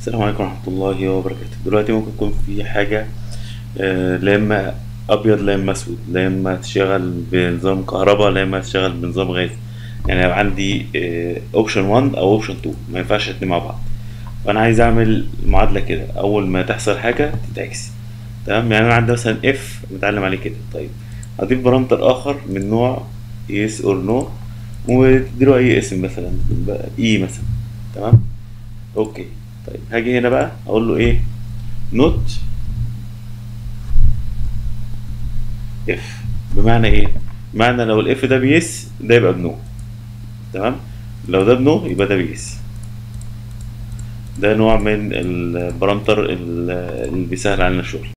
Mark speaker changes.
Speaker 1: السلام عليكم ورحمة الله وبركاته. دلوقتي ممكن يكون في حاجة لا إما أبيض لا إما أسود، لا إما تشتغل بنظام كهرباء لا إما تشتغل بنظام غاز. يعني يبقى عندي أوبشن 1 أو أوبشن 2، ما ينفعش الاتنين مع بعض. فأنا عايز أعمل معادلة كده، أول ما تحصل حاجة تتعكس. تمام، يعني أنا عندي مثلا إف متعلم عليه كده. طيب هضيف بارامتر آخر من نوع يس أور نو، وتديله أي اسم مثلا إي مثلا. تمام، أوكي. طيب هاجي هنا بقى أقول له إيه؟ نوت اف. بمعنى ايه؟ بمعنى لو الاف ده بيس ده يبقى بنو. تمام، لو ده بنو يبقى ده بيس. ده نوع من البارامتر اللي بيسهل علينا الشغل.